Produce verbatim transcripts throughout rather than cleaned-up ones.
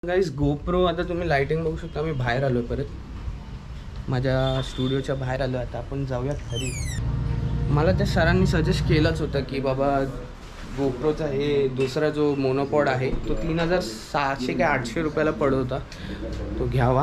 Guys GoPro आता तुम्ही lighting बघू शकता. मी बाहेर आलो परत माझ्या स्टुडिओच्या बाहेर आलो. आता आपण जाऊयात घरी. मला त्या सरांनी सजेस्ट केलंच होतं की बाबा गोप्रोचा हे दुसरा जो मोनोपॉड आहे तो तीन हजार सहाशे का आठशे रुपयाला पडत होता, तो घ्यावा.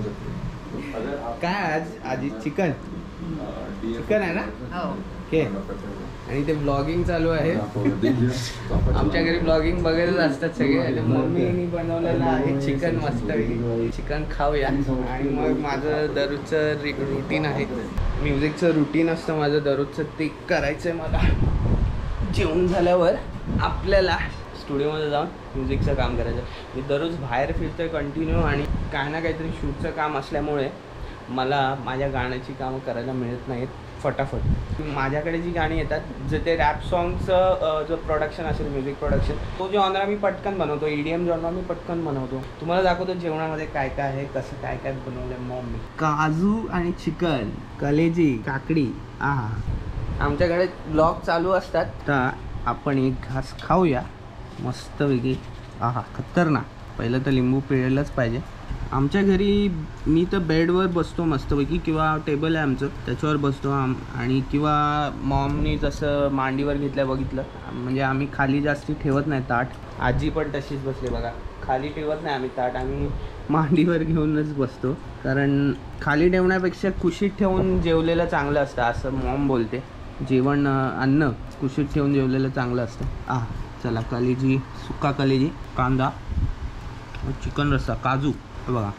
काय आज आजी चिकन चिकन आहे ना ओके. आणि ते ब्लॉगिंग चालू आहे. आमच्या घरी ब्लॉगिंग बघायला असतात सगळे. आणि मम्मीने बनवलेलं आहे चिकन. मस्त चिकन खाऊया. आणि मग माझं दररोजचं रुटीन आहे, म्युझिकचं रुटीन असतं माझं दररोजचं, ते करायचं आहे मला. जेवण झाल्यावर आपल्याला स्टुडिओमध्ये जाऊन म्युझिकचं काम करायचं. मी दररोज बाहेर फिरतो आहे कंटिन्यू. आणि काही ना काहीतरी शूटचं काम असल्यामुळे मला माझ्या गाण्याची कामं करायला मिळत नाहीत फटाफट. माझ्याकडे जी गाणी येतात, जे ते रॅप सॉन्गचं जो प्रोडक्शन असेल, म्युझिक प्रोडक्शन, तो जॉनरा मी पटकन बनवतो. ई डी एम जॉनरा मी पटकन बनवतो. तुम्हाला दाखवतो जेवणामध्ये काय काय आहे, कसं काय काय बनवलं आहे मम्मी. काजू आणि चिकन, कलेजी, काकडी. आहा, आमच्याकडे ब्लॉग चालू असतात. तर आपण एक घास खाऊया मस्तपैकी. आहा खतरनाक. पहिलं तर लिंबू पिळलंच पाहिजे. आमच्या घरी मी तर बेडवर बसतो मस्तपैकी, किंवा टेबल आहे आमचं त्याच्यावर बसतो. आम आणि किंवा मॉमनी जसं मांडीवर घेतलं बघितलं, म्हणजे आम्ही खाली जास्ती ठेवत नाही ताट. आजी पण तशीच बसली बघा, खाली ठेवत नाही आम्ही ताट, आम्ही मांडीवर घेऊनच बसतो. कारण खाली ठेवण्यापेक्षा कुशीत ठेवून जेवलेलं चांगलं असतं असं मॉम बोलते. जेवण अन्न कुशीत ठेवून जेवलेलं चांगलं असतं. आ चला, कलेजी, सुक्का कलेजी, कांदा, चिकन रस्सा, काजू बघा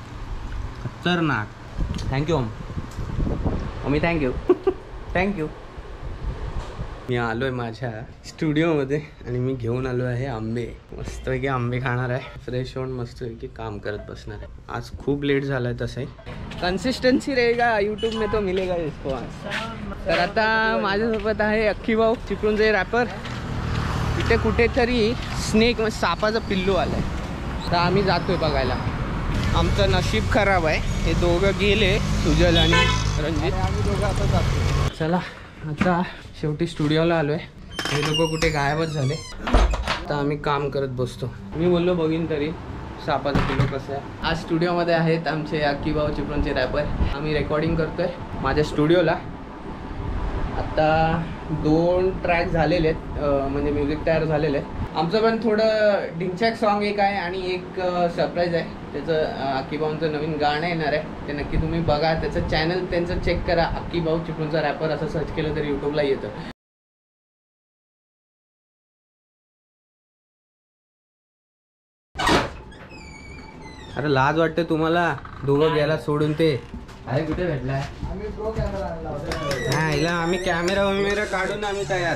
खतरनाक. Thank you mummy, thank you thank you. मी आलो आहे माझ्या स्टुडिओमध्ये आणि मी घेऊन आलो आहे आंबे. मस्तपैकी आंबे खाणार आहे, फ्रेश होऊन मस्तपैकी काम करत बसणार आहे. आज खूप लेट झालं आहे. तसंही कन्सिस्टन्सी रहेगा यूट्यूब में तो मिलेगा रिस्पॉन्स. तर आता माझ्यासोबत आहे अख्खी भाऊ चिपळूणचे रॅपर. इथे कुठेतरी स्नेक म्हणजे सापाचं पिल्लू आलं आहे, तर आम्ही जातोय बघायला. आमचं नशीब खराब आहे, हे दोघं गेले, सुजल आणि रणजित. आम्ही दोघं आता जातो. चला, आता शेवटी स्टुडिओला आलो आहे. हे लोक कुठे गायबच झाले. आता आम्ही काम करत बसतो. मी बोललो बघीन तरी सापाचा पिल्लू कसं आहे. आज स्टुडिओमध्ये आहेत आमचे अक्की भाऊ चिपळूणचे रॅपर. आम्ही रेकॉर्डिंग करतो आहे माझ्या स्टुडिओला. आता दोन ट्रॅक झालेले आहेत, म्हणजे म्युझिक तयार झालेलं आहे. आमचं पण थोडं ढिंचॅक सॉन्ग एक आहे आणि एक सरप्राईज आहे. त्याचं अक्की भाऊंचं नवीन गाणं येणार आहे, ते नक्की तुम्ही बघा. त्याचं चॅनल त्यांचं चेक करा, अक्की भाऊ चिपळूणचा रॅपर असं सर्च केलं तरी यूट्यूबला येतं. अरे लाज वाटते तुम्हाला दोघं गेला सोडून. ते अरे कुठे भेटलाय? हा, हिला आम्ही कॅमेरा वगैरे काढून आम्ही तयार.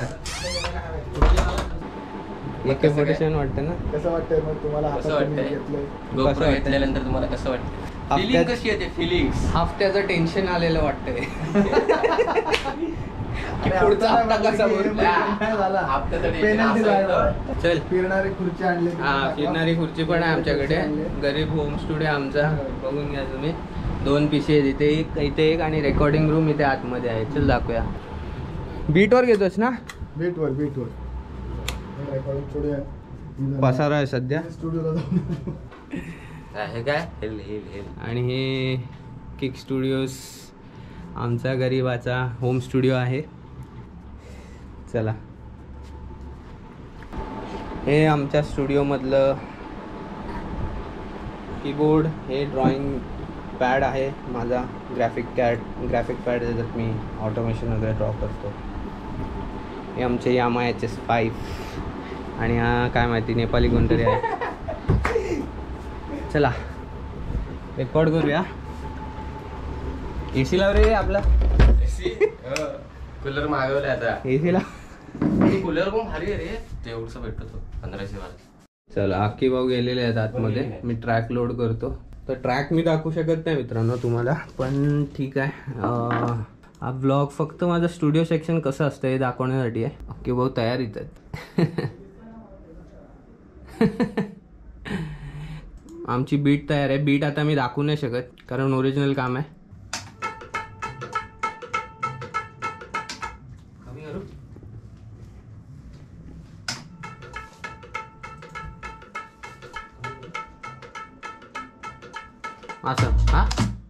एक फोटेशन वाटतं ना. कसं वाटतंय मग तुम्हाला? कसं वाटतंय गोप्रो घेतल्यानंतर तुम्हाला? कसं वाटतं? फिलिंग कशी येते? फिलिंग्स हफ्त्याचं टेन्शन आलेलं वाटतंय की पुढचा हप्ता कसा झाला. चल, फिरणारी खुर्ची आणली. हा, फिरणारी खुर्ची पण आहे आमच्याकडे. गरीब होम स्टुडिओ आमचा, बघून घ्या तुम्ही. दोन पीसी आहेत इथे, एक इथे एक आणि रेकॉर्डिंग रूम इथे आतमध्ये आहे. चल दाखवूया. बीटवर घेतोस ना? बीटवर बीटवर रेकॉर्डिंग स्टुडिओ पसारा आहे सध्या स्टुडिओला आहे काय. आणि हे किक स्टुडिओज आमचा गरीबाचा होम स्टुडिओ आहे. चला, हे आमच्या स्टुडिओमधलं कीबोर्ड, हे ड्रॉइंग पॅड आहे माझा, ग्राफिक कॅड ग्राफिक पॅड ज्याच्यात मी ऑटोमेशन वगैरे ड्रॉ करतो. हे आमचे यामा एच एस फाईव्ह. आणि हा काय माहिती नेपाली कोणतरी आहे. चला रेकॉर्ड करूया. ए सी लाव रे आपला. ए सी कूलर मागवला आता. ए सी ला कूलर पण भारी आहे रे, तेवढंच भेटतो पंधराशे वाला. चला, अक्की भाऊ गेलेले आहेत आतमध्ये. मी ट्रॅक लोड करतो. तर ट्रॅक मी दाखवू शकत नाही मित्रांनो तुम्हाला, पण ठीक आहे. हा ब्लॉग फक्त माझं स्टुडिओ सेक्शन कसं असतं हे दाखवण्यासाठी आहे. अक्की भाऊ तयारीत आहेत. आमची बीट तयार आहे. बीट आता मी दाखवू नाही शकत कारण ओरिजिनल काम आहे. असं हा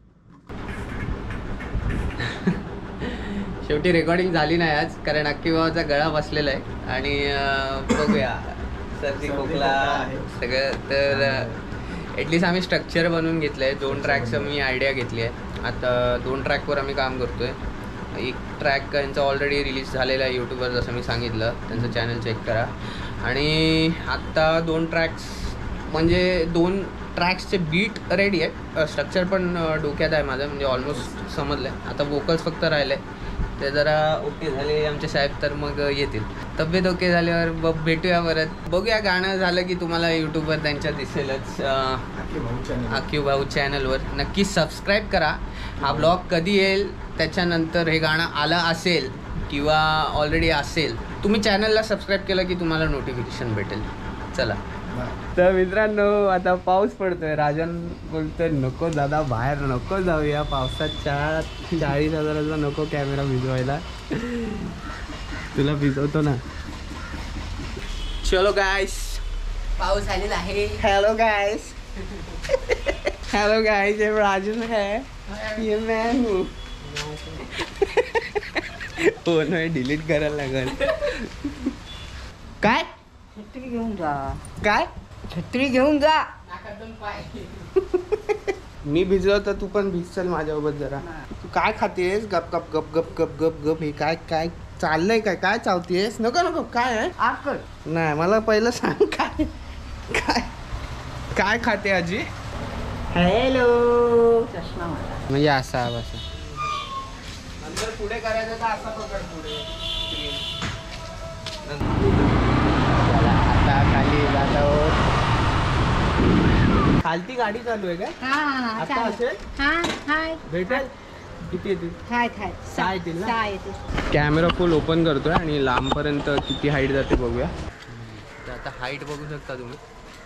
शेवटी रेकॉर्डिंग झाली नाही आज, कारण अक्की भावाचा गळा बसलेला आहे आणि बघूया सर्दी खोकला सगळं. तर ॲटलिस्ट आम्ही स्ट्रक्चर बनवून घेतलं आहे. दोन ट्रॅकचं मी आयडिया घेतली आहे. आता दोन ट्रॅकवर आम्ही काम करतो आहे. एक ट्रॅक यांचा ऑलरेडी रिलीज झालेला आहे यूट्यूबवर, जसं मी सांगितलं, त्यांचं चॅनल चेक करा. आणि आत्ता दोन ट्रॅक्स म्हणजे दोन ट्रॅक्सचे बीट रेडी आहेत, स्ट्रक्चर पण डोक्यात आहे माझं, म्हणजे ऑलमोस्ट समजलं आहे. आता वोकल्स फक्त राहिले, ते जरा ओके झाले आमचे साहेब तर मग येतील. तब्येत ओके झाल्यावर ब भेटूया परत. बघूया, गाणं झालं की तुम्हाला यूट्यूबवर त्यांच्या दिसेलच, आक्यू भाऊ चॅनलवर. नक्की सबस्क्राईब करा. हा ब्लॉग कधी येईल त्याच्यानंतर हे गाणं आलं असेल किंवा ऑलरेडी असेल, तुम्ही चॅनलला सबस्क्राईब केलं की तुम्हाला नोटिफिकेशन भेटेल. चला तर मित्रांनो, आता पाऊस पडतोय. राजन बोलतोय नको दादा बाहेर नको जाऊया पावसात, चार चाळीस हजाराचा नको कॅमेरा भिजवायला. तुला भिजवतो ना. चलो गाइस, पाऊस आलेला आहे. हेलो गाइस, हेलो गाइस, ये राजन है, ये मैं हूँ. हो नाही, डिलीट करायला लागेल. काय छत्री घेऊन जा. काय छत्री घेऊन जा. मी भिजलो तर तू पण भिज, चल माझ्यासोबत जरा. तू काय खातेस? गप गप गप गप गप गप गप. हे काय काय चाललंय? काय काय चावतेस? नको नको. काय आहे? आकर नाही, मला पहिलं सांग काय काय काय खाते आजी? हॅलो. चष्मा मला म्हणजे असा बसा. नंतर पुढे करायचं तर असा पकड पुढे. आता खाली जातो. खालती गाडी चालू आहे का? आता असेल भेटेल. किती येतील? सहा येतील ना? कॅमेरा फुल ओपन करतोय आणि लांबपर्यंत किती हाईट जाते बघूया. तर आता हाईट बघू शकता तुम्ही.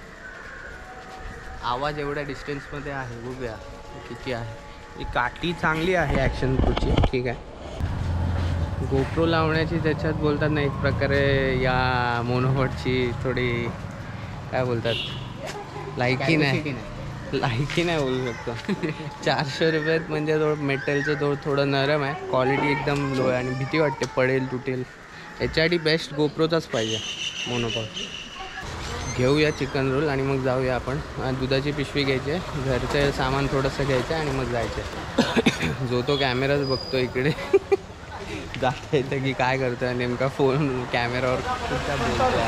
आवाज एवढ्या डिस्टन्समध्ये आहे, बघूया किती आहे. ही काठी चांगली आहे ॲक्शन प्रोची, ठीक आहे. गोप्रो लावण्याची त्याच्यात बोलतात ना एक प्रकारे या मोनोहॉटची थोडी काय बोलतात लायकी नाही, लायकी नाही बोलू शकतो. चारशे रुपयात म्हणजे थोडं मेटलचं थोडं थोडं नरम आहे, क्वालिटी एकदम लो आहे आणि भीती वाटते पडेल तुटेल. याच्यासाठी बेस्ट गोप्रोचाच पाहिजे मोनोहॉट. घेऊया चिकन रोल आणि मग जाऊया आपण. दुधाची पिशवी घ्यायची आहे, घरचं सामान थोडंसं घ्यायचं आणि मग जायचं. जो तो कॅमेराच बघतो इकडे जाता येतं की काय करतोय नेमका, फोन कॅमेरावर बोलतोय.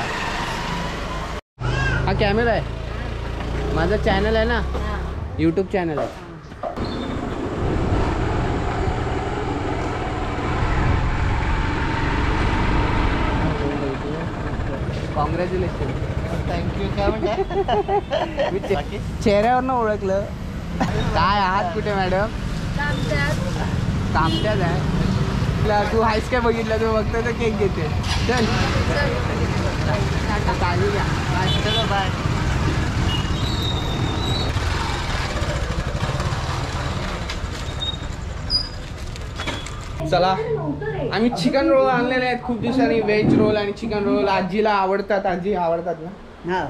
हा कॅमेरा आहे, माझा चॅनल आहे ना, यूट्यूब चॅनल आहे. कॉंग्रॅच्युलेशन. थँक्यू. काय म्हणताय? मी चेहऱ्यावरनं ओळखलं. काय आहात कुठे मॅडम? कामत्याच आहे. तू हायस काय बघितलं? तू बघतो तर केक घेते. चल चालू घ्या. चलो बाय. चला, आम्ही चिकन रोल आणलेले आहेत खूप दिवसांनी. व्हेज रोल आणि चिकन रोल आजीला आवडतात. आजी आवडतात ना?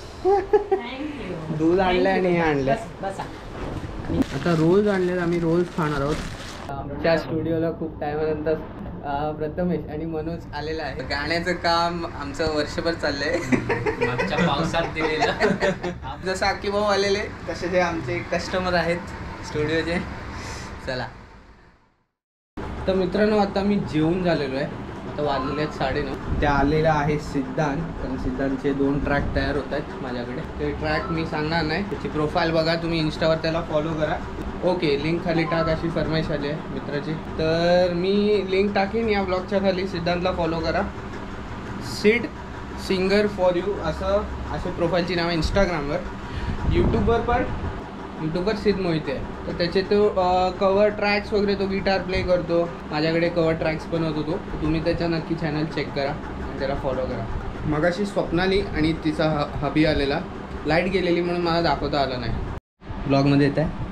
दूध आणलंय आणि हे आणलंय. आता रोल्स आणलेत, आम्ही रोल्स खाणार आहोत. आमच्या स्टुडिओला खूप टायमानंतर प्रथमेश आणि मनोज आलेला आहे. गाण्याचं काम आमचं वर्षभर चाललंय. मागच्या पावसात दिलेलं. जसं अक्की भाऊ आलेले तसे जे आमचे कस्टमर आहेत स्टुडिओचे. चला तर मित्रांनो, आता मी जेवून झालेलो आहे. आता वाजलेले आहेत साडेनऊ. त्या आलेल्या आहे सिद्धांत, कारण सिद्धांतचे दोन ट्रॅक तयार होत आहेत माझ्याकडे. ते ट्रॅक मी सांगणार नाही, त्याची प्रोफाईल बघा तुम्ही, इन्स्टावर त्याला फॉलो करा. ओके, लिंक खाली टाक अशी फरमाईश आली आहे मित्राची. तर मी लिंक टाकीन या ब्लॉगच्या खाली. सिद्धांतला फॉलो करा. सिड सिंगर फॉर यू असं असे प्रोफाईलची नाव आहे इंस्टाग्रामवर. यूट्यूबवर पण यूट्यूबवर सिद्ध मोहिते आहे. तर त्याचे तो कवर ट्रॅक्स वगैरे तो गिटार प्ले करतो. माझ्याकडे कवर ट्रॅक्स पण होतो तो. तुम्ही त्याच्या नक्की चॅनल चेक करा आणि त्याला फॉलो करा. मगाशी स्वप्नाली आणि तिचा ह हबी आलेला. लाईट गेलेली म्हणून मला दाखवता आलं नाही. ब्लॉगमध्ये येत आहे.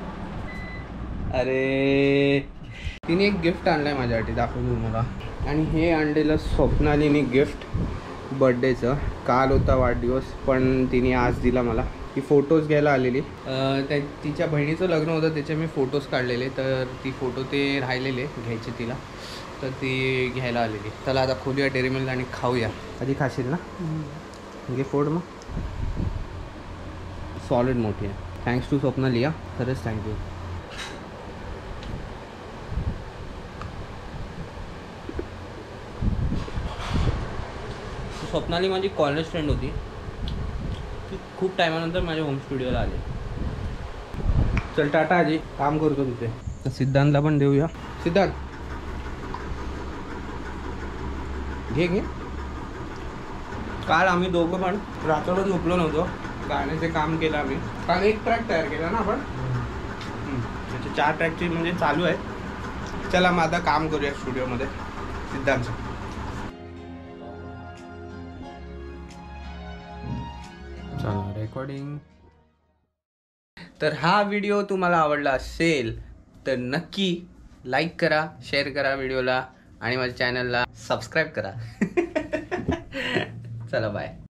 अरे तिने एक गिफ्ट आणलं आहे माझ्यासाठी, दाखवतो मला. आणि हे आणलेलं स्वप्नालीने गिफ्ट बड्डेचं. काल होता वाढदिवस पण तिने आज दिला मला. ती फोटोज घ्यायला आलेली. त्या तिच्या बहिणीचं लग्न होतं त्याचे मी फोटोज काढलेले, तर ती फोटो ते राहिलेले घ्यायचे तिला, तर ती घ्यायला आलेली. चला आता खोलूया डेअरी मिल्क आणि खाऊया. आधी खाशील ना? घे फोड मग. सॉलिड मोठी आहे. थँक्स टू स्वप्ना लिया, खरंच थँक्यू. स्वप्नाली माझी कॉलेज फ्रेंड होती, ती खूप टायमानंतर माझ्या होम स्टुडिओला आली. चल टाटा आजी, काम करतो तिथे. तर सिद्धांतला पण देऊया. सिद्धांत घे घे. काल आम्ही दोघं पण रात्रभर झोपलो नव्हतो, गाण्याचे काम केलं आम्ही. काल एक ट्रॅक तयार केला ना आपण, त्याचे चार ट्रॅकची म्हणजे चालू आहे. चला मग आता काम करूया स्टुडिओमध्ये सिद्धांत. चला रेकॉर्डिंग. तर हा व्हिडिओ तुम्हाला आवडला असेल तर नक्की लाईक करा, शेअर करा व्हिडिओला आणि माझ्या चॅनलला सबस्क्राईब करा. चला बाय.